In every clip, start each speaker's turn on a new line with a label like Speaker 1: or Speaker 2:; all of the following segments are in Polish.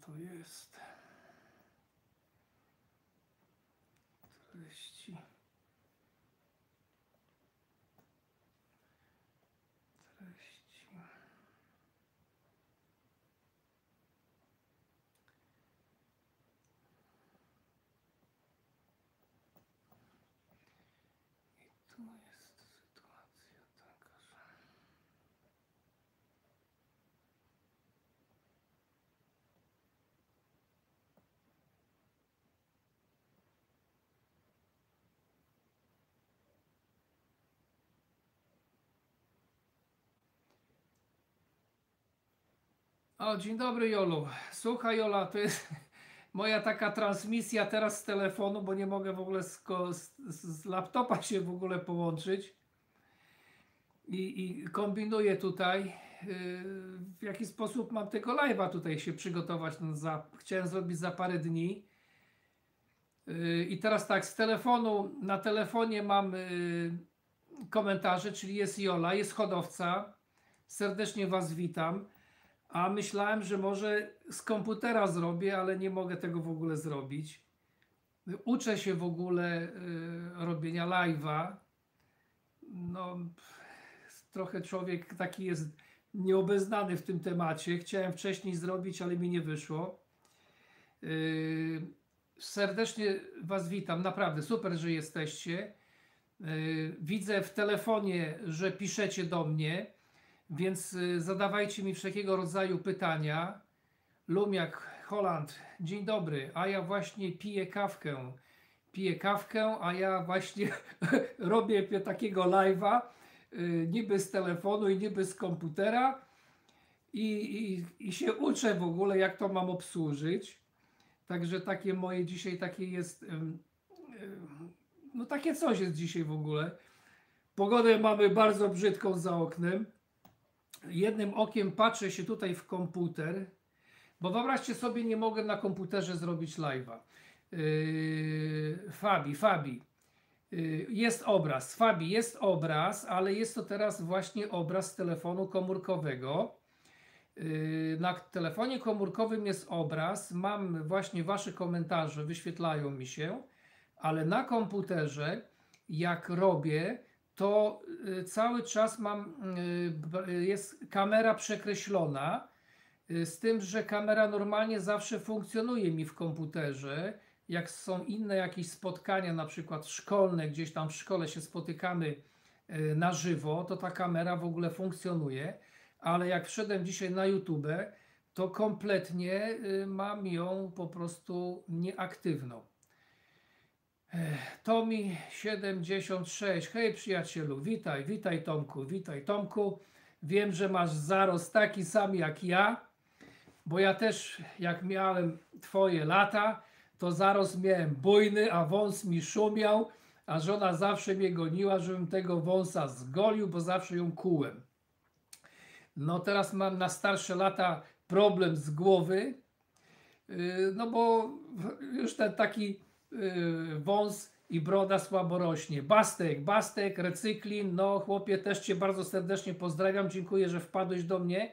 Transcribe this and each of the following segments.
Speaker 1: to jest? Treści. Treści. I tu jest sytuacja taka, że... O, dzień dobry, Jolu. Słuchaj, Jola, to jest moja taka transmisja teraz z telefonu, bo nie mogę w ogóle z laptopa się w ogóle połączyć. I kombinuję tutaj, w jaki sposób mam tego live'a tutaj się przygotować. No, chciałem zrobić za parę dni. I teraz tak, z telefonu, na telefonie mam komentarze, czyli jest Jola, jest hodowca. Serdecznie Was witam. A myślałem, że może z komputera zrobię, ale nie mogę tego w ogóle zrobić. Uczę się w ogóle robienia live'a. No, trochę człowiek taki jest nieobeznany w tym temacie. Chciałem wcześniej zrobić, ale mi nie wyszło. Serdecznie Was witam, naprawdę super, że jesteście. Widzę w telefonie, że piszecie do mnie, więc zadawajcie mi wszelkiego rodzaju pytania. Lumiak Holland, dzień dobry, a ja właśnie piję kawkę. Piję kawkę, a ja właśnie robię takiego live'a, niby z telefonu i niby z komputera i się uczę w ogóle, jak to mam obsłużyć. Także takie moje dzisiaj takie jest, no takie coś jest dzisiaj w ogóle. Pogodę mamy bardzo brzydką za oknem. Jednym okiem patrzę się tutaj w komputer, bo wyobraźcie sobie, nie mogę na komputerze zrobić live'a. Fabi, jest obraz. Fabi, jest obraz, ale jest to teraz właśnie obraz z telefonu komórkowego. Na telefonie komórkowym jest obraz, mam właśnie Wasze komentarze, wyświetlają mi się, ale na komputerze, jak robię, to cały czas mam, jest kamera przekreślona, z tym, że kamera normalnie zawsze funkcjonuje mi w komputerze. Jak są inne jakieś spotkania, na przykład szkolne, gdzieś tam w szkole się spotykamy na żywo, to ta kamera w ogóle funkcjonuje. Ale jak wszedłem dzisiaj na YouTube, to kompletnie mam ją po prostu nieaktywną. Tomi 76, hej przyjacielu, witaj Tomku, wiem, że masz zarost taki sam jak ja, bo ja też jak miałem twoje lata, to zarost miałem bujny, a wąs mi szumiał, a żona zawsze mnie goniła, żebym tego wąsa zgolił, bo zawsze ją kułem. No teraz mam na starsze lata problem z głowy, no bo już ten taki wąs i broda słabo rośnie. Bastek, Recyklin, no chłopie, też Cię bardzo serdecznie pozdrawiam, dziękuję, że wpadłeś do mnie.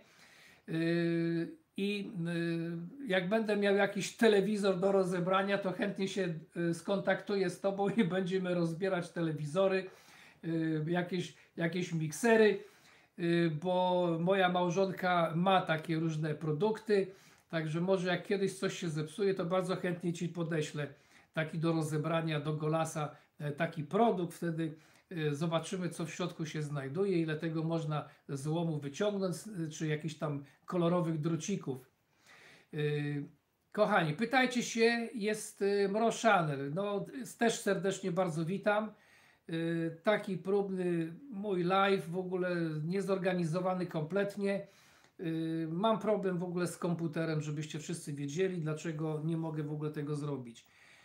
Speaker 1: I jak będę miał jakiś telewizor do rozebrania, to chętnie się skontaktuję z Tobą i będziemy rozbierać telewizory, jakieś miksery, bo moja małżonka ma takie różne produkty, także może jak kiedyś coś się zepsuje, to bardzo chętnie Ci podeślę taki do rozebrania, do golasa, taki produkt, wtedy zobaczymy, co w środku się znajduje, ile tego można z złomu wyciągnąć, czy jakichś tam kolorowych drucików. Kochani, pytajcie się, jest Mroz Channel, no też serdecznie bardzo witam. Taki próbny mój live, w ogóle niezorganizowany kompletnie. Mam problem w ogóle z komputerem, żebyście wszyscy wiedzieli, dlaczego nie mogę w ogóle tego zrobić.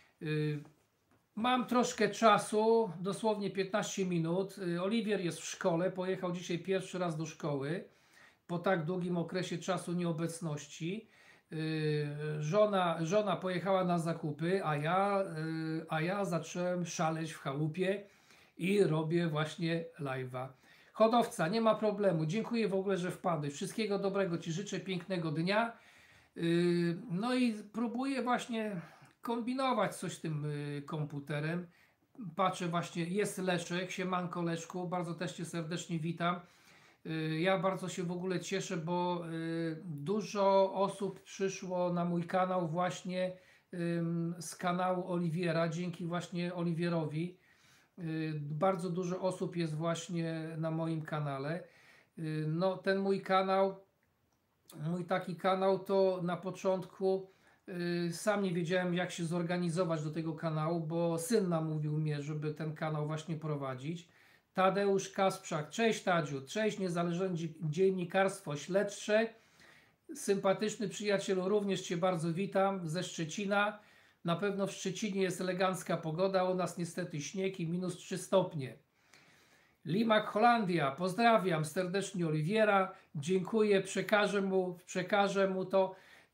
Speaker 1: Mam troszkę czasu, dosłownie 15 minut. Oliwier jest w szkole, pojechał dzisiaj pierwszy raz do szkoły po tak długim okresie czasu nieobecności. Żona pojechała na zakupy, a ja zacząłem szaleć w chałupie i robię właśnie live'a. Hodowca, nie ma problemu. Dziękuję w ogóle, że wpadłeś. Wszystkiego dobrego Ci życzę, pięknego dnia. No i próbuję właśnie kombinować coś z tym komputerem. Patrzę właśnie, jest Leszek, siemanko Leszku, bardzo też Cię serdecznie witam. Ja bardzo się w ogóle cieszę, bo dużo osób przyszło na mój kanał właśnie z kanału Oliwiera, dzięki właśnie Oliwierowi. Bardzo dużo osób jest właśnie na moim kanale. No, ten mój kanał, mój taki kanał, to na początku sam nie wiedziałem, jak się zorganizować do tego kanału, bo syn namówił mnie, żeby ten kanał właśnie prowadzić. Tadeusz Kasprzak, cześć Tadziu, cześć Niezależne Dziennikarstwo Śledcze. Sympatyczny przyjacielu, również Cię bardzo witam ze Szczecina. Na pewno w Szczecinie jest elegancka pogoda, u nas niestety śnieg i -3 stopnie. Limak Holandia, pozdrawiam serdecznie Oliwiera, dziękuję, przekażę mu to.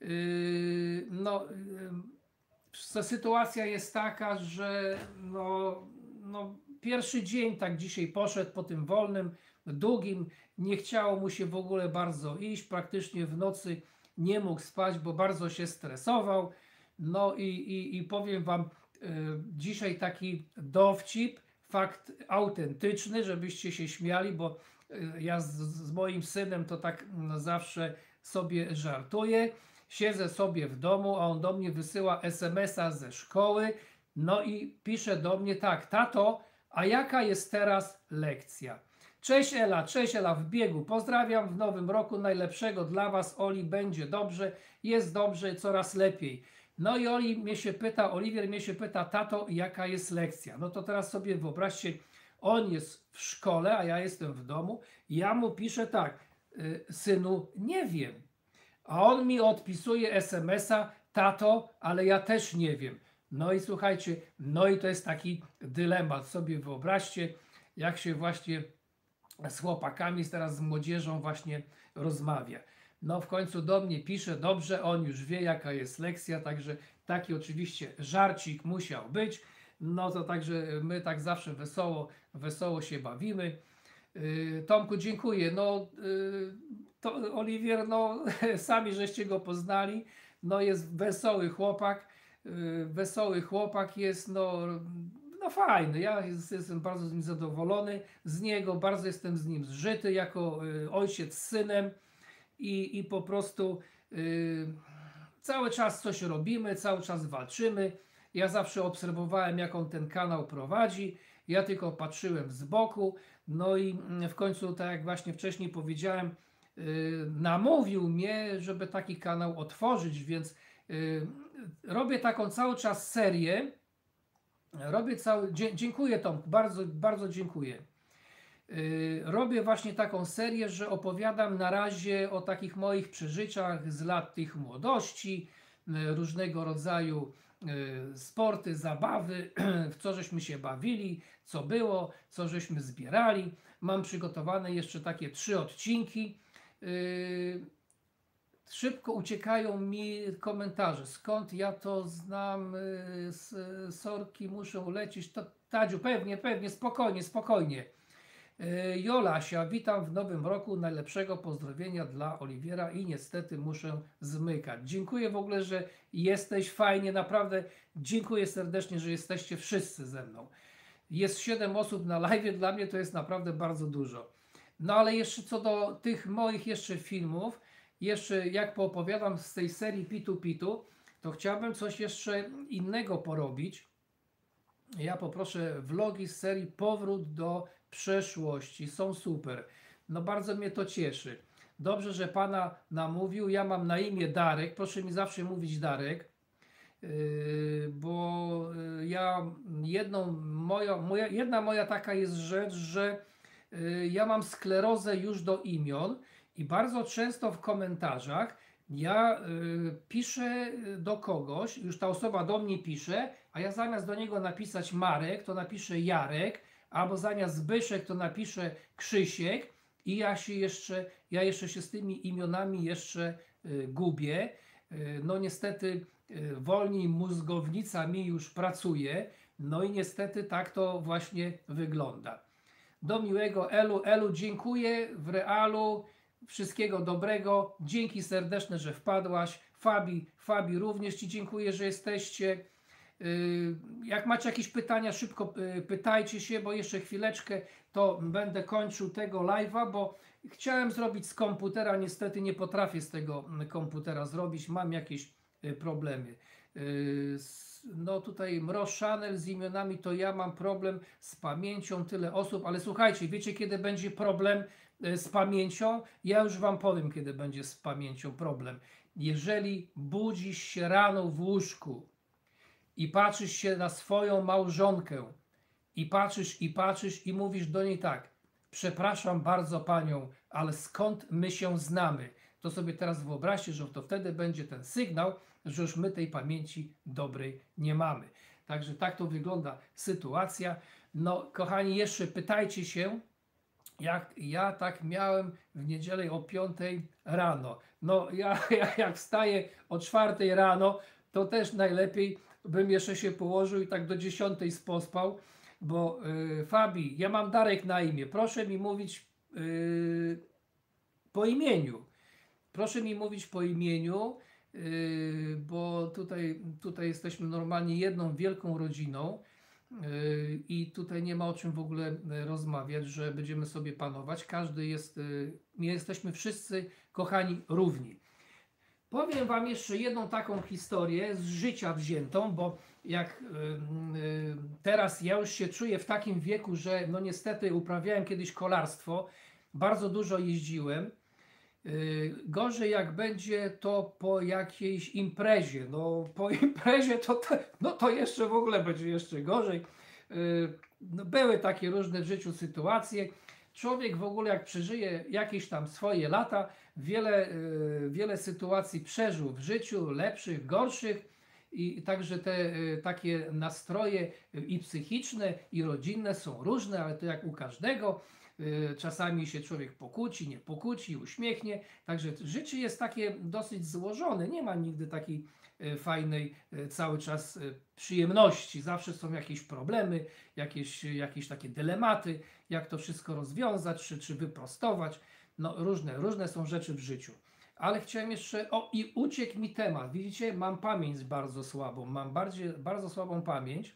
Speaker 1: Sytuacja jest taka, że pierwszy dzień tak dzisiaj poszedł po tym wolnym, długim, nie chciało mu się w ogóle bardzo iść, praktycznie w nocy nie mógł spać, bo bardzo się stresował. No i powiem Wam, dzisiaj taki dowcip, fakt autentyczny, żebyście się śmiali, bo ja z moim synem to tak zawsze sobie żartuję. Siedzę sobie w domu, a on do mnie wysyła SMS-a ze szkoły, no i pisze do mnie tak: tato, a jaka jest teraz lekcja? Cześć Ela, w biegu. Pozdrawiam w nowym roku, najlepszego dla Was. Oli, będzie dobrze, jest dobrze, coraz lepiej. No i Oliwier mnie się pyta, tato, jaka jest lekcja? No to teraz sobie wyobraźcie, on jest w szkole, a ja jestem w domu. Ja mu piszę tak: synu, nie wiem. A on mi odpisuje SMS-a: tato, ale ja też nie wiem. No i słuchajcie, no i to jest taki dylemat. Sobie wyobraźcie, jak się właśnie z chłopakami, teraz z młodzieżą właśnie rozmawia. No w końcu do mnie pisze, dobrze, on już wie, jaka jest lekcja, także taki oczywiście żarcik musiał być. No to także my tak zawsze wesoło się bawimy. Tomku, dziękuję. No to Oliwier, no sami żeście go poznali. No jest wesoły chłopak jest, no fajny. Ja jestem bardzo z nim zadowolony, z niego, bardzo jestem z nim zżyty jako ojciec z synem i po prostu cały czas coś robimy, cały czas walczymy. Ja zawsze obserwowałem, jak on ten kanał prowadzi, ja tylko patrzyłem z boku, no i w końcu, tak jak właśnie wcześniej powiedziałem, namówił mnie, żeby taki kanał otworzyć, więc robię taką cały czas serię. Dziękuję Tomku, bardzo, bardzo dziękuję. Robię właśnie taką serię, że opowiadam na razie o takich moich przeżyciach z lat tych młodości, różnego rodzaju sporty, zabawy, w co żeśmy się bawili, co było, co żeśmy zbierali. Mam przygotowane jeszcze takie 3 odcinki. Szybko uciekają mi komentarze. Skąd ja to znam? Sorki muszą lecieć. To Tadziu, pewnie, spokojnie. Jolasia, witam w nowym roku, najlepszego pozdrowienia dla Oliwiera i niestety muszę zmykać. Dziękuję w ogóle, że jesteś, fajnie, naprawdę dziękuję serdecznie, że jesteście wszyscy ze mną. Jest 7 osób na live, dla mnie to jest naprawdę bardzo dużo. No ale jeszcze co do tych moich jeszcze filmów, jeszcze jak poopowiadam z tej serii Pitu, to chciałbym coś jeszcze innego porobić. Ja poproszę vlogi z serii Powrót do przeszłości. Są super. No bardzo mnie to cieszy. Dobrze, że Pana namówił. Ja mam na imię Darek. Proszę mi zawsze mówić Darek. Bo ja jedna moja taka jest rzecz, że ja mam sklerozę już do imion i bardzo często w komentarzach ja piszę do kogoś, już ta osoba do mnie pisze, a ja zamiast do niego napisać Marek, to napiszę Jarek, albo zamiast Zbyszek, to napiszę Krzysiek i ja jeszcze się z tymi imionami jeszcze gubię. No niestety wolniej mózgownica mi już pracuje, no i niestety tak to właśnie wygląda. Do miłego Elu, dziękuję w realu, wszystkiego dobrego, dzięki serdeczne, że wpadłaś, Fabi, również Ci dziękuję, że jesteście. Jak macie jakieś pytania, szybko pytajcie się, bo jeszcze chwileczkę to będę kończył tego live'a, bo chciałem zrobić z komputera, niestety nie potrafię z tego komputera zrobić, mam jakieś problemy. No tutaj Mroz Chanel z imionami, to ja mam problem z pamięcią, tyle osób, ale słuchajcie, wiecie kiedy będzie problem z pamięcią? Ja już Wam powiem, kiedy będzie z pamięcią problem. Jeżeli budzisz się rano w łóżku i patrzysz się na swoją małżonkę i patrzysz i mówisz do niej tak: przepraszam bardzo panią, ale skąd my się znamy? To sobie teraz wyobraźcie, że to wtedy będzie ten sygnał, że już my tej pamięci dobrej nie mamy. Także tak to wygląda sytuacja. No kochani, jeszcze pytajcie się, jak ja tak miałem w niedzielę o 5 rano. No ja jak wstaję o 4 rano, to też najlepiej bym jeszcze się położył i tak do 10 pospał, bo Fabi, ja mam Darek na imię, proszę mi mówić po imieniu. Proszę mi mówić po imieniu, bo tutaj jesteśmy normalnie jedną wielką rodziną i tutaj nie ma o czym w ogóle rozmawiać, że będziemy sobie panować. Każdy jest, my jesteśmy wszyscy, kochani, równi. Powiem Wam jeszcze jedną taką historię z życia wziętą, bo jak teraz ja już się czuję w takim wieku, że no niestety uprawiałem kiedyś kolarstwo, bardzo dużo jeździłem. Gorzej jak będzie to po jakiejś imprezie, no po imprezie to jeszcze w ogóle będzie jeszcze gorzej. No, były takie różne w życiu sytuacje. Człowiek w ogóle jak przeżyje jakieś tam swoje lata, wiele sytuacji przeżył w życiu, lepszych, gorszych, i także te takie nastroje i psychiczne, i rodzinne są różne, ale to jak u każdego. Czasami się człowiek pokłóci, nie pokłóci, uśmiechnie. Także życie jest takie dosyć złożone. Nie ma nigdy takiej fajnej cały czas przyjemności. Zawsze są jakieś problemy, jakieś takie dylematy, jak to wszystko rozwiązać, czy wyprostować. No różne są rzeczy w życiu. Ale chciałem jeszcze, i uciekł mi temat. Widzicie, mam pamięć bardzo słabą, mam bardzo słabą pamięć.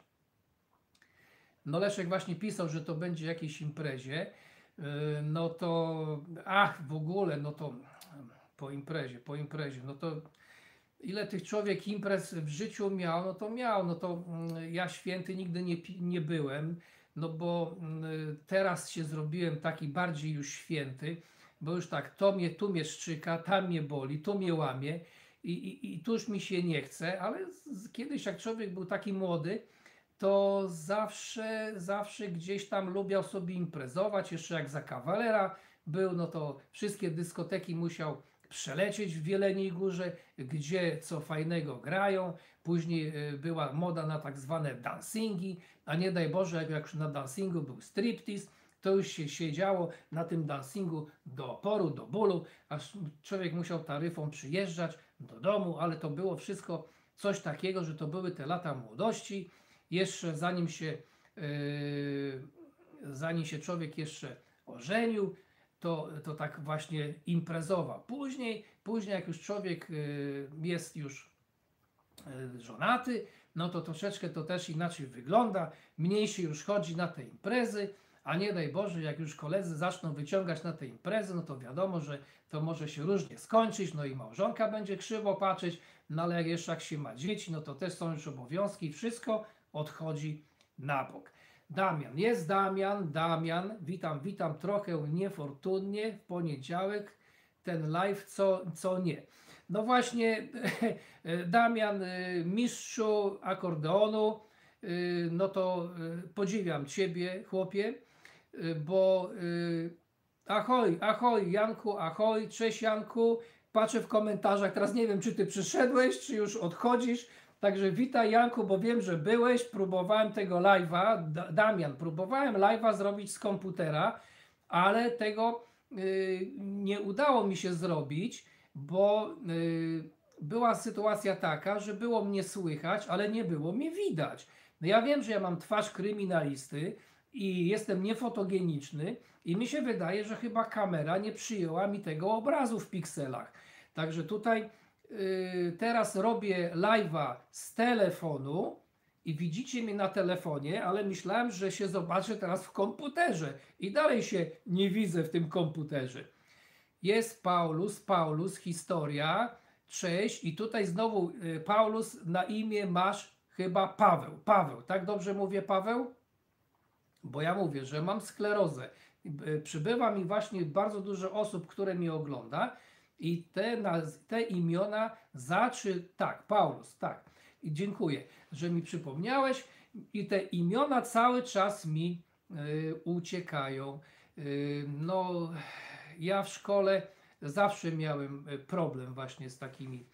Speaker 1: No Leszek właśnie pisał, że to będzie w jakiejś imprezie. No to, w ogóle, no to po imprezie, no to ile tych człowiek imprez w życiu miał, no to ja święty nigdy nie byłem, no bo teraz się zrobiłem taki bardziej już święty, bo już tak, tu mnie szczyka, tam mnie boli, tu mnie łamie i tu już mi się nie chce, ale kiedyś jak człowiek był taki młody, to zawsze gdzieś tam lubiał sobie imprezować, jeszcze jak za kawalera był, no to wszystkie dyskoteki musiał przelecieć w Jeleniej Górze, gdzie co fajnego grają. Później była moda na tak zwane dancingi, a nie daj Boże, jak już na dancingu był striptease, to już się siedziało na tym dancingu do oporu, do bólu, aż człowiek musiał taryfą przyjeżdżać do domu, ale to było wszystko coś takiego, że to były te lata młodości. Jeszcze zanim się człowiek jeszcze ożenił, to tak właśnie imprezował. Później jak już człowiek jest już żonaty, no to troszeczkę to też inaczej wygląda, mniej się już chodzi na te imprezy, a nie daj Boże, jak już koledzy zaczną wyciągać na te imprezy, no to wiadomo, że to może się różnie skończyć, no i małżonka będzie krzywo patrzeć, no ale jak się ma dzieci, no to też są już obowiązki, wszystko odchodzi na bok. Damian, jest Damian, witam trochę niefortunnie w poniedziałek, ten live, co nie. No właśnie, Damian, mistrzu akordeonu, no to podziwiam Ciebie, chłopie, bo ahoj Janku, ahoj, cześć Janku, patrzę w komentarzach, teraz nie wiem, czy Ty przyszedłeś, czy już odchodzisz. Także witaj Janku, bo wiem, że byłeś, próbowałem tego live'a, Damian, próbowałem live'a zrobić z komputera, ale tego nie udało mi się zrobić, bo była sytuacja taka, że było mnie słychać, ale nie było mnie widać. No ja wiem, że ja mam twarz kryminalisty i jestem niefotogeniczny i mi się wydaje, że chyba kamera nie przyjęła mi tego obrazu w pikselach. Także tutaj teraz robię live'a z telefonu i widzicie mnie na telefonie, ale myślałem, że się zobaczę teraz w komputerze i dalej się nie widzę w tym komputerze. Jest Paulus, historia, cześć i tutaj znowu Paulus, na imię masz chyba Paweł, tak dobrze mówię, Paweł? Bo ja mówię, że mam sklerozę. Przybywa mi właśnie bardzo dużo osób, które mnie ogląda i te imiona tak, Paulus, tak. I dziękuję, że mi przypomniałeś i te imiona cały czas mi uciekają. No, ja w szkole zawsze miałem problem właśnie z takimi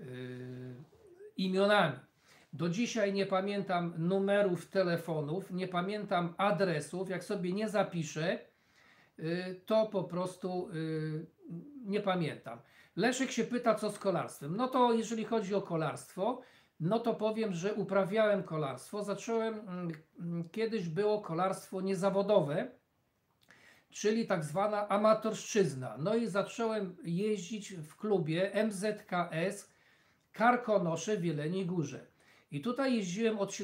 Speaker 1: imionami. Do dzisiaj nie pamiętam numerów telefonów, nie pamiętam adresów. Jak sobie nie zapiszę, to po prostu nie pamiętam. Leszek się pyta, co z kolarstwem. No to jeżeli chodzi o kolarstwo, no to powiem, że uprawiałem kolarstwo. Zacząłem, kiedyś było kolarstwo niezawodowe, czyli tak zwana amatorszczyzna. No i zacząłem jeździć w klubie MZKS Karkonosze w Jeleniej Górze. I tutaj jeździłem od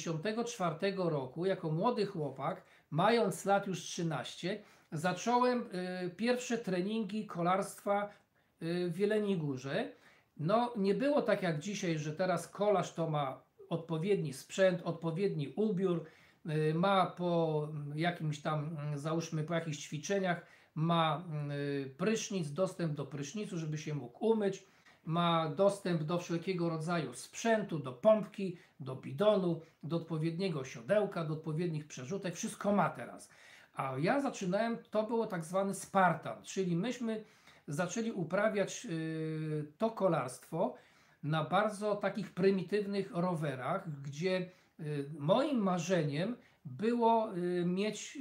Speaker 1: 1974 roku jako młody chłopak, mając lat już 13. Zacząłem pierwsze treningi kolarstwa w Jeleniej Górze. No nie było tak jak dzisiaj, że teraz kolarz to ma odpowiedni sprzęt, odpowiedni ubiór, ma po jakimś tam, załóżmy po jakichś ćwiczeniach, ma prysznic, dostęp do prysznicu, żeby się mógł umyć, ma dostęp do wszelkiego rodzaju sprzętu, do pompki, do bidonu, do odpowiedniego siodełka, do odpowiednich przerzutek, wszystko ma teraz. A ja zaczynałem, to było tak zwany Spartan, czyli myśmy zaczęli uprawiać to kolarstwo na bardzo takich prymitywnych rowerach, gdzie moim marzeniem było mieć,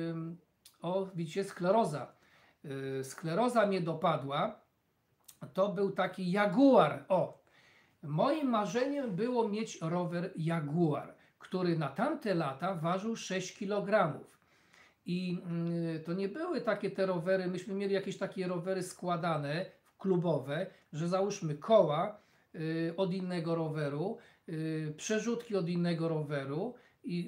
Speaker 1: widzicie, skleroza. Skleroza mnie dopadła, to był taki Jaguar. Moim marzeniem było mieć rower Jaguar, który na tamte lata ważył 6 kg. I to nie były takie te rowery, myśmy mieli jakieś takie rowery składane, klubowe, że załóżmy koła od innego roweru, przerzutki od innego roweru i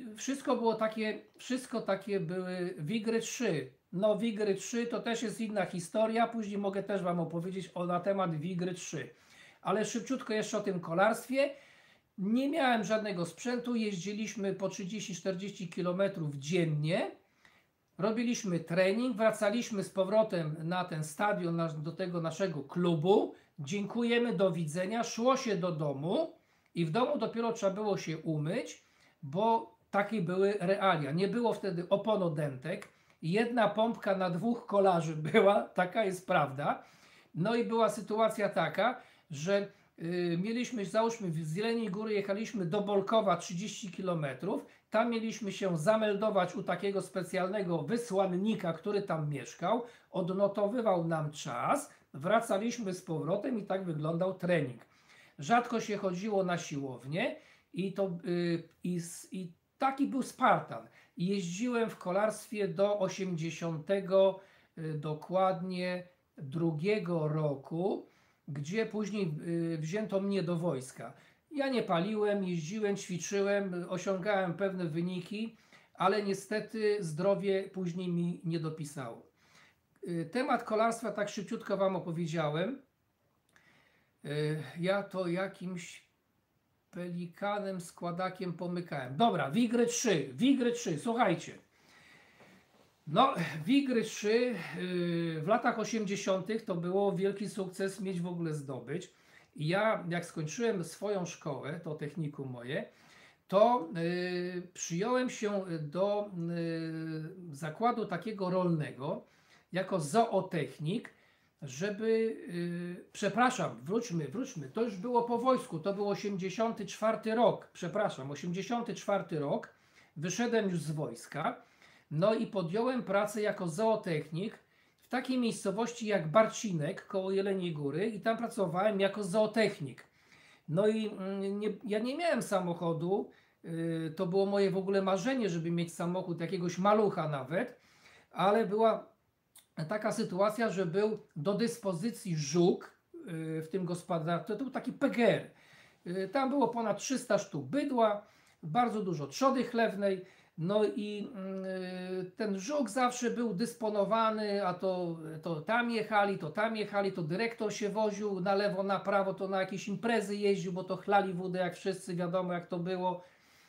Speaker 1: wszystko takie były Wigry 3. No Wigry 3 to też jest inna historia, później mogę też Wam opowiedzieć na temat Wigry 3. Ale szybciutko jeszcze o tym kolarstwie. Nie miałem żadnego sprzętu, jeździliśmy po 30-40 km dziennie. Robiliśmy trening, wracaliśmy z powrotem na ten stadion, do tego naszego klubu. Dziękujemy, do widzenia. Szło się do domu i w domu dopiero trzeba było się umyć, bo takie były realia. Nie było wtedy oponodentek. Jedna pompka na 2 kolarzy była, taka jest prawda. No i była sytuacja taka, że mieliśmy, załóżmy, z Jeleniej Góry jechaliśmy do Bolkowa 30 km. Tam mieliśmy się zameldować u takiego specjalnego wysłannika, który tam mieszkał. Odnotowywał nam czas, wracaliśmy z powrotem i tak wyglądał trening. Rzadko się chodziło na siłownię i taki był Spartan. Jeździłem w kolarstwie do 80 dokładnie drugiego roku, gdzie później wzięto mnie do wojska. Ja nie paliłem, jeździłem, ćwiczyłem, osiągałem pewne wyniki, ale niestety zdrowie później mi nie dopisało. Temat kolarstwa tak szybciutko Wam opowiedziałem. Ja to jakimś pelikanem, składakiem pomykałem. Dobra, Wigry 3, słuchajcie. No, Wigry 3 w latach 80. to było wielki sukces mieć w ogóle zdobyć. I ja, jak skończyłem swoją szkołę, to technikum moje, to przyjąłem się do zakładu takiego rolnego jako zootechnik, żeby, przepraszam, wróćmy, to już było po wojsku, to był 84 rok, 84 rok, wyszedłem już z wojska, no i podjąłem pracę jako zootechnik w takiej miejscowości jak Barcinek koło Jeleniej Góry i tam pracowałem jako zootechnik. No i ja nie miałem samochodu, to było moje w ogóle marzenie, żeby mieć samochód, jakiegoś malucha nawet, ale była taka sytuacja, że był do dyspozycji żuk w tym gospodarstwie, to był taki PGR. Tam było ponad 300 sztuk bydła, bardzo dużo trzody chlewnej, no i ten żuk zawsze był dysponowany, a to tam jechali, to tam jechali, to dyrektor się woził na lewo, na prawo, to na jakieś imprezy jeździł, bo to chlali wódę jak wszyscy, wiadomo jak to było.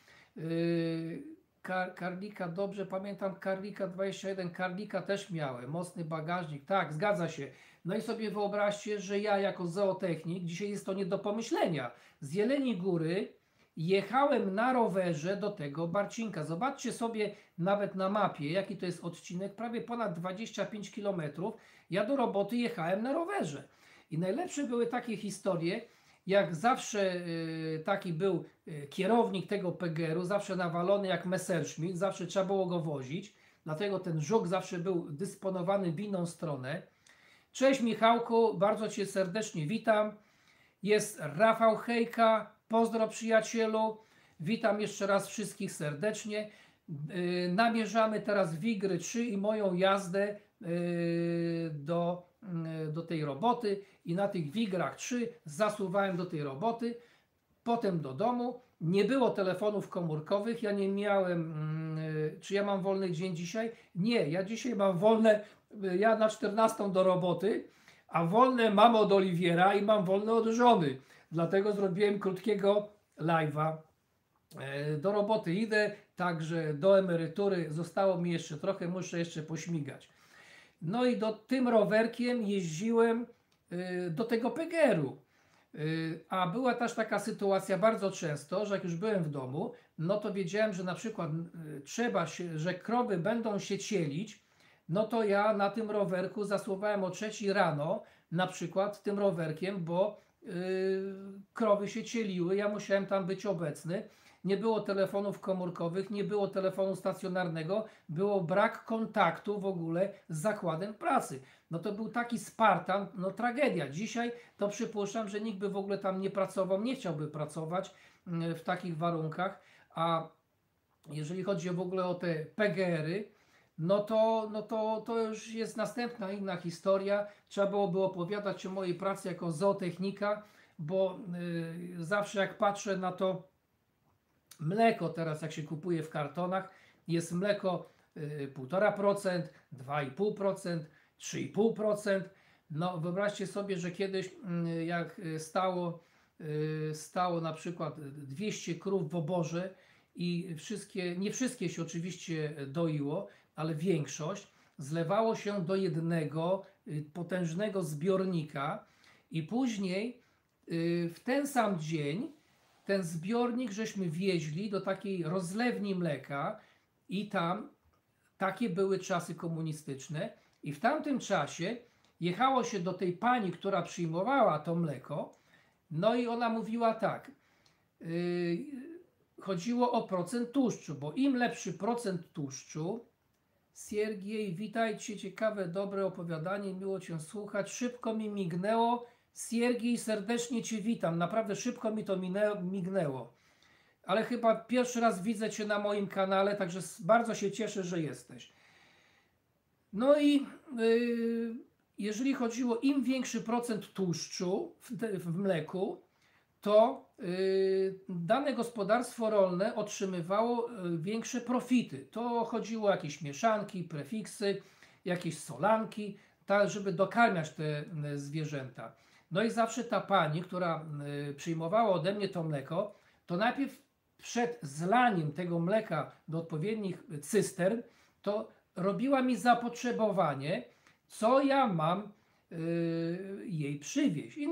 Speaker 1: Karlika, dobrze pamiętam, Karlika 21, Karlika też miałem, mocny bagażnik, tak, zgadza się. No i sobie wyobraźcie, że ja jako zootechnik, dzisiaj jest to nie do pomyślenia, z Jeleniej Góry jechałem na rowerze do tego Barcinka. Zobaczcie sobie nawet na mapie, jaki to jest odcinek, prawie ponad 25 km. Ja do roboty jechałem na rowerze. I najlepsze były takie historie, jak zawsze taki był kierownik tego PGR-u, zawsze nawalony jak Messerschmitt, zawsze trzeba było go wozić, dlatego ten żuk zawsze był dysponowany w inną stronę. Cześć Michałku, bardzo Cię serdecznie witam. Jest Rafał Hejka, pozdro przyjacielu, witam jeszcze raz wszystkich serdecznie. Namierzamy teraz Wigry 3 i moją jazdę do tej roboty i na tych Wigrach 3 zasuwałem do tej roboty, potem do domu. Nie było telefonów komórkowych, ja nie miałem, czy ja mam wolny dzień dzisiaj? Nie, ja dzisiaj mam wolne, ja na 14 do roboty, a wolne mam od Oliwiera i mam wolne od żony. Dlatego zrobiłem krótkiego live'a. Do roboty idę, także do emerytury zostało mi jeszcze trochę, muszę jeszcze pośmigać. No i tym rowerkiem jeździłem do tego PGR-u. A była też taka sytuacja bardzo często, że jak już byłem w domu, no to wiedziałem, że na przykład że krowy będą się cielić, no to ja na tym rowerku zasuwałem o 3 rano, na przykład tym rowerkiem, bo krowy się cieliły, ja musiałem tam być obecny. Nie było telefonów komórkowych, nie było telefonu stacjonarnego, było brak kontaktu w ogóle z zakładem pracy. No to był taki Spartan, no tragedia. Dzisiaj to przypuszczam, że nikt by w ogóle tam nie pracował, nie chciałby pracować w takich warunkach, a jeżeli chodzi w ogóle o te PGR-y, no to już jest następna inna historia. Trzeba byłoby opowiadać o mojej pracy jako zootechnika, bo zawsze jak patrzę na to mleko teraz, jak się kupuje w kartonach, jest mleko 1,5%, 2,5%, 3,5%. No wyobraźcie sobie, że kiedyś jak stało na przykład 200 krów w oborze i nie wszystkie się oczywiście doiło, ale większość zlewało się do jednego potężnego zbiornika i później w ten sam dzień ten zbiornik żeśmy wieźli do takiej rozlewni mleka i tam takie były czasy komunistyczne i w tamtym czasie jechało się do tej pani, która przyjmowała to mleko, no i ona mówiła tak, chodziło o procent tłuszczu, bo im lepszy procent tłuszczu, Siergiej, witajcie, ciekawe, dobre opowiadanie, miło Cię słuchać, szybko mi mignęło, Siergiej, serdecznie Cię witam, naprawdę szybko mi to mignęło, ale chyba pierwszy raz widzę Cię na moim kanale, także bardzo się cieszę, że jesteś. No i jeżeli chodziło, im większy procent tłuszczu w mleku, to dane gospodarstwo rolne otrzymywało większe profity. To chodziło o jakieś mieszanki, prefiksy, jakieś solanki, tak żeby dokarmiać te zwierzęta. No i zawsze ta pani, która przyjmowała ode mnie to mleko, to najpierw przed zlaniem tego mleka do odpowiednich cystern, to robiła mi zapotrzebowanie, co ja mam jej przywieźć. I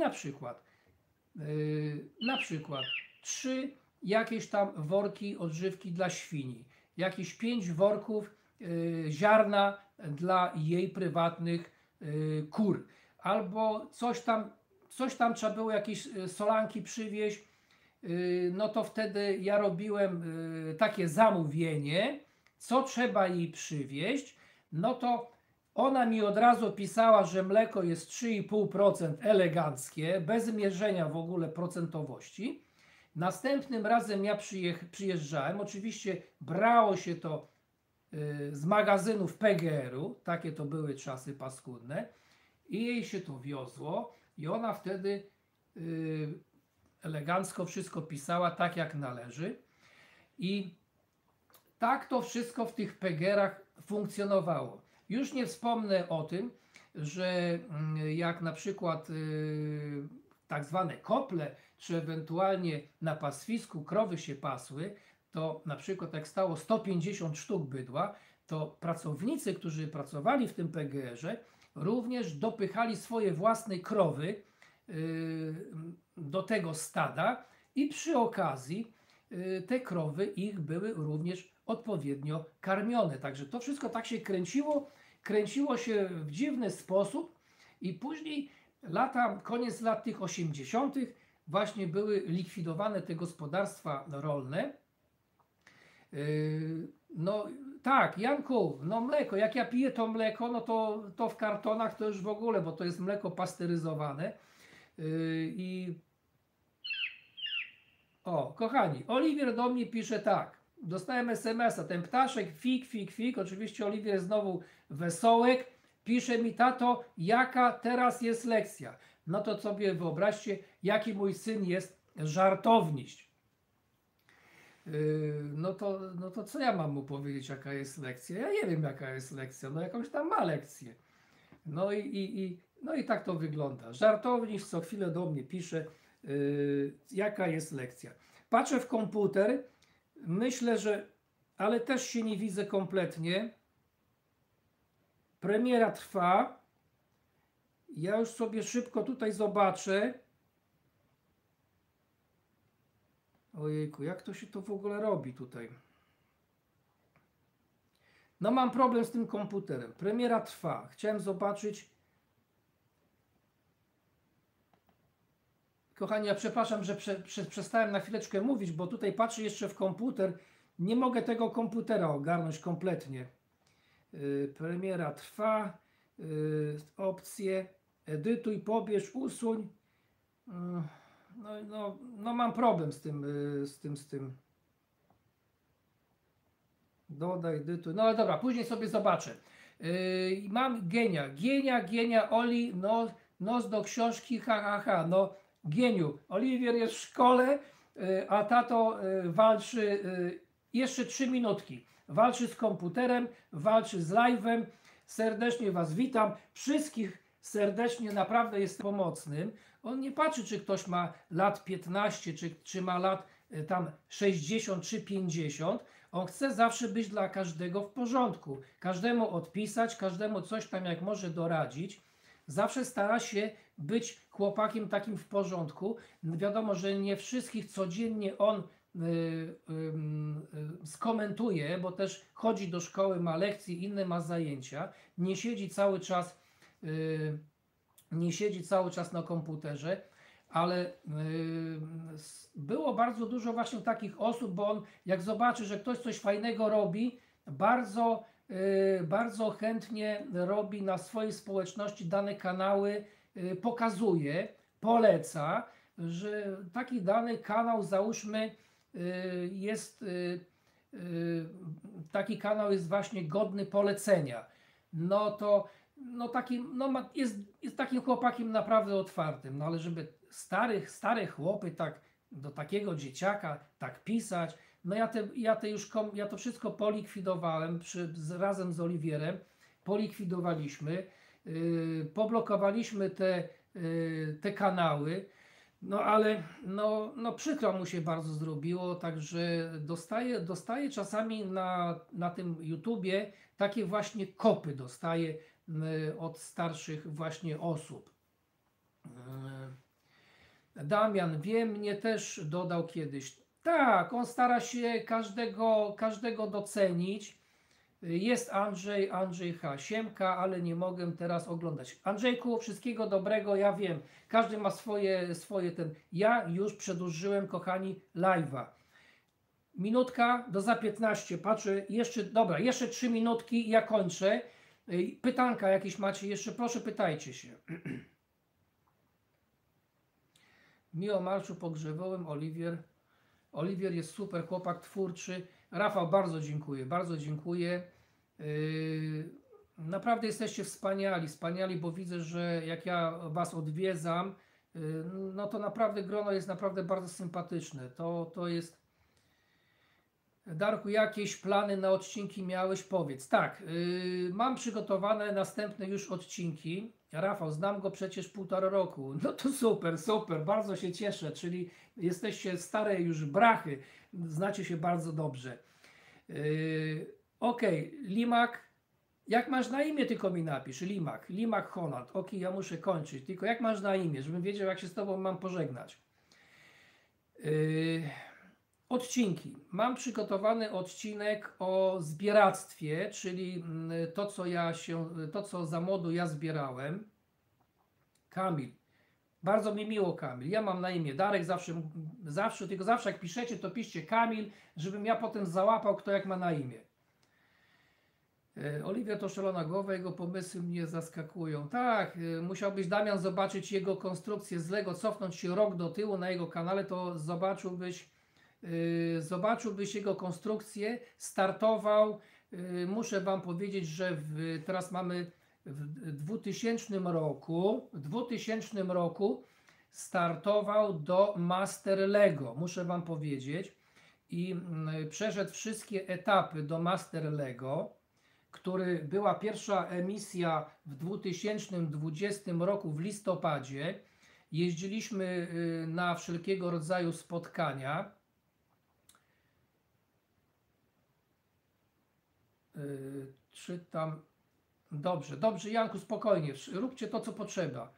Speaker 1: na przykład 3 jakieś tam worki odżywki dla świni, jakieś 5 worków ziarna dla jej prywatnych kur, albo coś tam trzeba było, jakieś solanki przywieźć, no to wtedy ja robiłem takie zamówienie, co trzeba jej przywieźć, no to ona mi od razu pisała, że mleko jest 3,5% eleganckie, bez mierzenia w ogóle procentowości. Następnym razem ja przyjeżdżałem, oczywiście brało się to z magazynów PGR-u, takie to były czasy paskudne, i jej się to wiozło, I ona wtedy elegancko wszystko pisała tak jak należy. I tak to wszystko w tych PGR-ach funkcjonowało. Już nie wspomnę o tym, że jak na przykład tak zwane kople, czy ewentualnie na pastwisku krowy się pasły, to na przykład jak stało 150 sztuk bydła, to pracownicy, którzy pracowali w tym PGR-ze, również dopychali swoje własne krowy do tego stada i przy okazji te krowy ich były również odpowiednio karmione. Także to wszystko tak się kręciło się w dziwny sposób i później koniec lat tych 80. właśnie były likwidowane te gospodarstwa rolne. No tak, Janku, no mleko, jak ja piję to mleko, no to w kartonach to już w ogóle, bo to jest mleko pasteryzowane. O, kochani, Oliwier do mnie pisze tak. Dostałem SMS-a, ten ptaszek, fik. Oczywiście Oliwier znowu wesołek. Pisze mi, tato, jaka teraz jest lekcja? No to sobie wyobraźcie, jaki mój syn jest żartowniś. No to co ja mam mu powiedzieć, jaka jest lekcja? Ja nie wiem, jaka jest lekcja. No jakąś tam ma lekcję. No i tak to wygląda. Żartowniś co chwilę do mnie pisze, jaka jest lekcja. Patrzę w komputer, myślę, że ale też się nie widzę kompletnie. Premiera trwa. Ja już sobie szybko tutaj zobaczę. Ojejku, jak to się to w ogóle robi tutaj? No mam problem z tym komputerem. Premiera trwa. Chciałem zobaczyć. Kochani, ja przepraszam, że przestałem na chwileczkę mówić, bo tutaj patrzę jeszcze w komputer. Nie mogę tego komputera ogarnąć kompletnie. Premiera trwa. Opcje. Edytuj, pobierz, usuń. No mam problem z tym. Dodaj, edytuj. No ale dobra, później sobie zobaczę. Mam Genia, Oli, nos do książki, no geniu. Oliwier jest w szkole, a tato walczy jeszcze 3 minutki. Walczy z komputerem, walczy z live'em. Serdecznie Was witam. Wszystkich serdecznie, naprawdę jest pomocnym. On nie patrzy, czy ktoś ma lat 15, czy ma lat tam 60 czy 50. On chce zawsze być dla każdego w porządku. Każdemu odpisać, każdemu coś tam jak może doradzić. Zawsze stara się być chłopakiem takim w porządku. Wiadomo, że nie wszystkich codziennie on skomentuje, bo też chodzi do szkoły, ma lekcje, inne ma zajęcia. Nie siedzi cały czas na komputerze, ale było bardzo dużo właśnie takich osób, bo on jak zobaczy, że ktoś coś fajnego robi, bardzo chętnie robi na swojej społeczności dane kanały, pokazuje, poleca, że taki dany kanał, załóżmy, taki kanał jest właśnie godny polecenia. Jest takim chłopakiem naprawdę otwartym, no ale żeby stare chłopy tak do takiego dzieciaka tak pisać, no ja to wszystko polikwidowałem razem z Oliwierem, polikwidowaliśmy, poblokowaliśmy te kanały, no ale no przykro mu się bardzo zrobiło, także dostaję czasami na tym YouTubie takie właśnie kopy dostaję od starszych właśnie osób. Damian, mnie też dodał kiedyś. Tak, on stara się każdego docenić. Jest Andrzej H. Siemka, ale nie mogę teraz oglądać. Andrzejku, wszystkiego dobrego, ja wiem. Każdy ma swoje ten. Ja już przedłużyłem, kochani, live'a. Minutka do za 15. Patrzę, jeszcze 3 minutki i ja kończę. Pytanka jakieś macie jeszcze? Proszę, pytajcie się. Mi o marszu pogrzebowym Oliwier jest super chłopak, twórczy. Rafał, bardzo dziękuję, bardzo dziękuję. Naprawdę jesteście wspaniali, wspaniali, bo widzę, że jak ja Was odwiedzam, no to naprawdę grono jest naprawdę bardzo sympatyczne. To jest... Darku, jakieś plany na odcinki miałeś? Powiedz. Tak, mam przygotowane następne już odcinki. Rafał, znam go przecież 1,5 roku. No to super, super, bardzo się cieszę, czyli jesteście stare już brachy, znacie się bardzo dobrze. Okej, Limak, jak masz na imię, tylko mi napisz. Limak Holland. Okej, ja muszę kończyć, tylko jak masz na imię, żebym wiedział, jak się z Tobą mam pożegnać. Odcinki. Mam przygotowany odcinek o zbieractwie, czyli to, co za młodu ja zbierałem. Kamil. Bardzo mi miło, Kamil. Ja mam na imię Darek, tylko zawsze jak piszecie, to piszcie Kamil, żebym ja potem załapał, kto jak ma na imię. Oliwia to szalona głowa, jego pomysły mnie zaskakują. Tak, musiałbyś, Damian, zobaczyć jego konstrukcję z Lego, cofnąć się rok do tyłu na jego kanale, to zobaczyłbyś jego konstrukcję, startował, muszę Wam powiedzieć, że teraz mamy w 2000 roku startował do Master Lego, muszę Wam powiedzieć, i przeszedł wszystkie etapy do Master Lego, była pierwsza emisja w 2020 roku w listopadzie. Jeździliśmy na wszelkiego rodzaju spotkania. Czytam. Dobrze, dobrze, Janku, spokojnie, róbcie to, co potrzeba.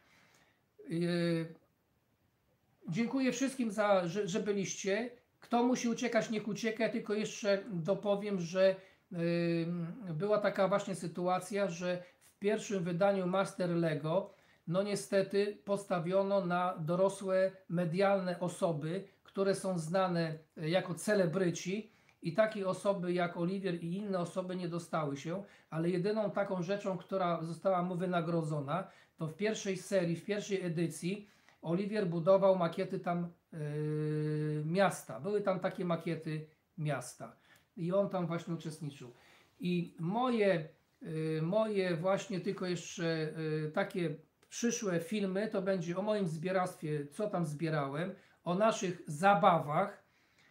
Speaker 1: Dziękuję wszystkim, że byliście. Kto musi uciekać, niech ucieka. Ja tylko jeszcze dopowiem, że była taka właśnie sytuacja, że w pierwszym wydaniu Master Lego, no niestety postawiono na dorosłe, medialne osoby, które są znane jako celebryci, i takie osoby jak Oliwier i inne osoby nie dostały się, ale jedyną taką rzeczą, która została mu wynagrodzona, to w pierwszej serii, w pierwszej edycji Oliwier budował makiety tam miasta. Były tam takie makiety miasta i on tam właśnie uczestniczył. I moje właśnie tylko jeszcze takie przyszłe filmy to będzie o moim zbieractwie, co tam zbierałem, o naszych zabawach,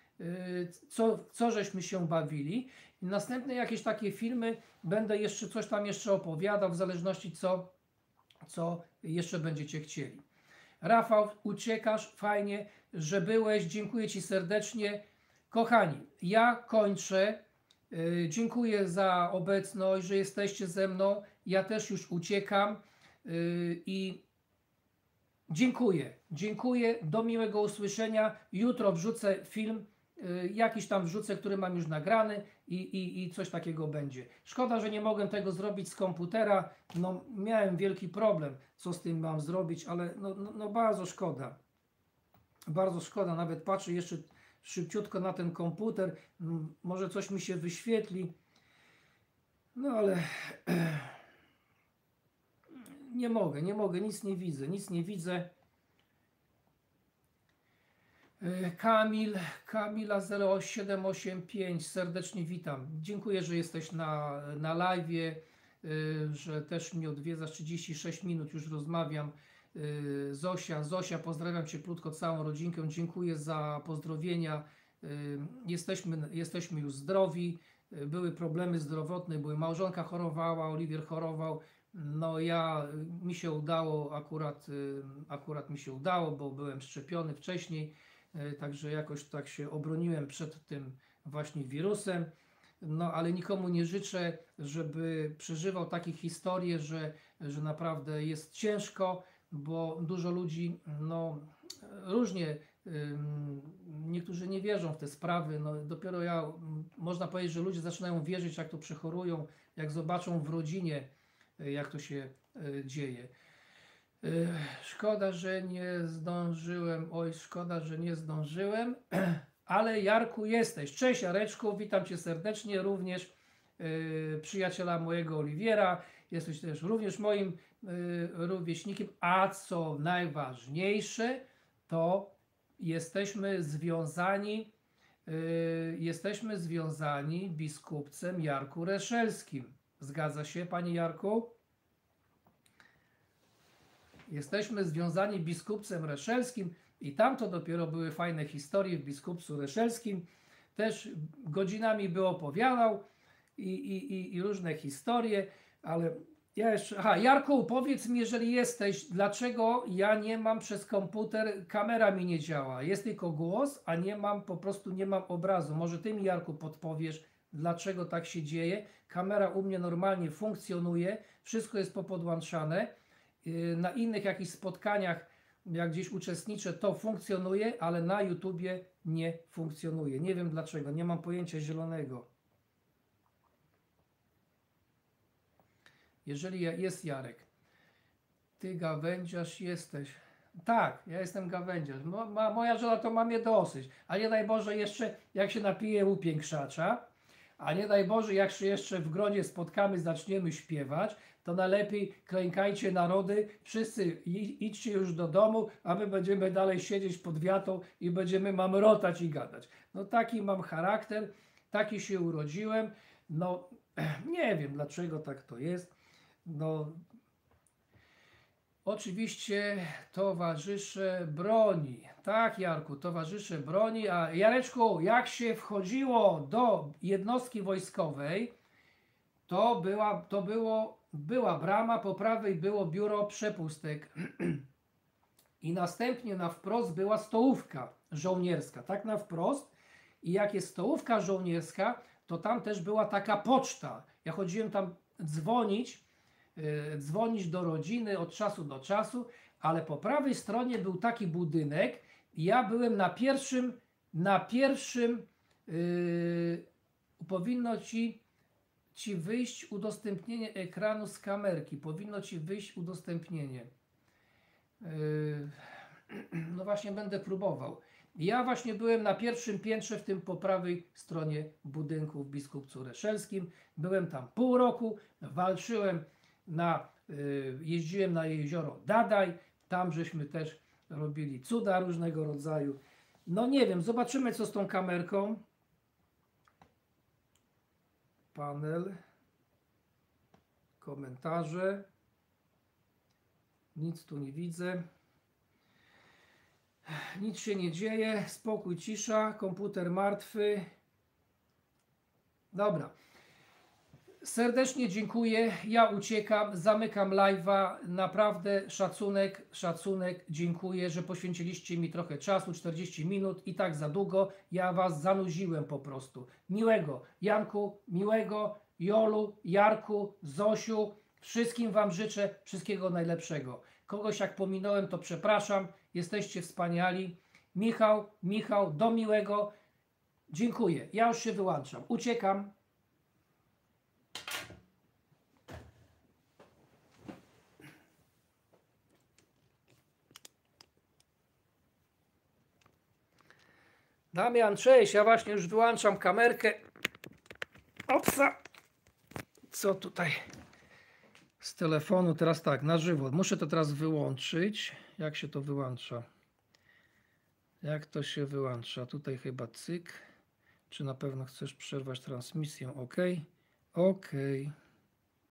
Speaker 1: co żeśmy się bawili. I następne jakieś takie filmy będę jeszcze coś tam jeszcze opowiadał, w zależności co jeszcze będziecie chcieli. Rafał, uciekasz, fajnie, że byłeś, dziękuję Ci serdecznie. Kochani, ja kończę. Dziękuję za obecność, że jesteście ze mną. Ja też już uciekam i dziękuję. Do miłego usłyszenia. Jutro wrzucę film, jakiś tam wrzucę, który mam już nagrany i coś takiego będzie. Szkoda, że nie mogłem tego zrobić z komputera. No, miałem wielki problem, co z tym mam zrobić, ale no bardzo szkoda. Bardzo szkoda. Nawet patrzę jeszcze szybciutko na ten komputer. Może coś mi się wyświetli. No ale nie mogę, nic nie widzę. Kamila 0785, serdecznie witam. Dziękuję, że jesteś na live'ie, że też mnie odwiedzasz. 36 minut już rozmawiam. Zosia, pozdrawiam cieplutko całą rodzinkę. Dziękuję za pozdrowienia. Jesteśmy już zdrowi. Były problemy zdrowotne, małżonka chorowała, Oliwier chorował. No mi się udało, akurat mi się udało, bo byłem szczepiony wcześniej. Także jakoś tak się obroniłem przed tym właśnie wirusem. No ale nikomu nie życzę, żeby przeżywał takie historie, że naprawdę jest ciężko, bo dużo ludzi różnie, niektórzy nie wierzą w te sprawy. No, dopiero można powiedzieć, że ludzie zaczynają wierzyć, jak to przechorują, jak zobaczą w rodzinie, jak to się dzieje. Szkoda, że nie zdążyłem. Oj, szkoda, że nie zdążyłem. Ale Jarku, jesteś. Cześć Jareczku, witam Cię serdecznie. Również przyjaciela mojego Oliwiera. Jesteś też również moim rówieśnikiem. A co najważniejsze, to jesteśmy związani biskupcem Jarku Reszelskim. Zgadza się, panie Jarku? Jesteśmy związani biskupcem reszelskim i tam to dopiero były fajne historie w biskupcu reszelskim. Też godzinami by opowiadał i różne historie, ale ja jeszcze... Aha, Jarku, powiedz mi, jeżeli jesteś, dlaczego ja nie mam przez komputer, kamera mi nie działa, jest tylko głos, a nie mam, po prostu nie mam obrazu. Może ty mi, Jarku, podpowiesz, dlaczego tak się dzieje? Kamera u mnie normalnie funkcjonuje, wszystko jest popodłączane. Na innych jakichś spotkaniach, jak gdzieś uczestniczę, to funkcjonuje, ale na YouTubie nie funkcjonuje. Nie wiem dlaczego, nie mam pojęcia zielonego. Jeżeli jest Jarek, ty gawędziarz jesteś. Tak, ja jestem gawędziarz. Moja żona to ma mnie dosyć. A nie daj Boże jeszcze, jak się napije upiększacza, a nie daj Boże, jak się jeszcze w gronie spotkamy, zaczniemy śpiewać, to najlepiej klękajcie narody, wszyscy idźcie już do domu, a my będziemy dalej siedzieć pod wiatą i będziemy mamrotać i gadać. No taki mam charakter, taki się urodziłem, no nie wiem dlaczego tak to jest, no oczywiście towarzysze broni. Tak, Jarku, towarzysze broni. A Jareczku, jak się wchodziło do jednostki wojskowej, to była brama, po prawej było biuro przepustek. I następnie na wprost była stołówka żołnierska. Tak na wprost. I jak jest stołówka żołnierska, to tam też była taka poczta. Ja chodziłem tam dzwonić do rodziny od czasu do czasu, ale po prawej stronie był taki budynek i ja byłem na pierwszym powinno ci wyjść udostępnienie ekranu z kamerki, powinno ci wyjść udostępnienie. No właśnie będę próbował. Ja właśnie byłem na pierwszym piętrze w tym po prawej stronie budynku w Biskupcu Reszelskim. Byłem tam pół roku, walczyłem jeździłem na jezioro Dadaj, tam żeśmy też robili cuda różnego rodzaju. No nie wiem, zobaczymy co z tą kamerką. Panel, komentarze, nic tu nie widzę. Nic się nie dzieje, spokój, cisza, komputer martwy. Dobra. Serdecznie dziękuję, ja uciekam, zamykam live'a, naprawdę szacunek, dziękuję, że poświęciliście mi trochę czasu, 40 minut i tak za długo, ja was zanudziłem po prostu. Miłego, Janku, miłego, Jolu, Jarku, Zosiu, wszystkim wam życzę wszystkiego najlepszego. Kogoś jak pominąłem, to przepraszam, jesteście wspaniali. Michał, do miłego, dziękuję, ja już się wyłączam, uciekam. Damian, cześć, ja właśnie już wyłączam kamerkę. Opsa! Co tutaj z telefonu? Teraz tak, na żywo. Muszę to teraz wyłączyć. Jak się to wyłącza? Jak to się wyłącza? Tutaj chyba cyk. Czy na pewno chcesz przerwać transmisję? OK. OK.